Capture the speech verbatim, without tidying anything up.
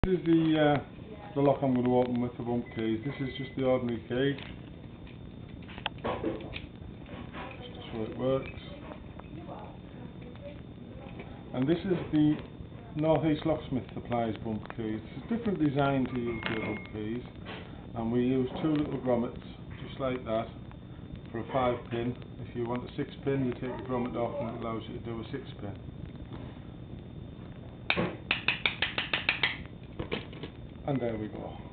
This is the, uh, the lock I'm going to open with the bump keys. This is just the ordinary key, just so it works. And this is the NElocksmith Supplies bump keys. It's a different design to U K bump keys, and we use two little grommets, just like that, for a five pin. If you want a six pin, you take the grommet off and it allows you to do a six pin. And there we go.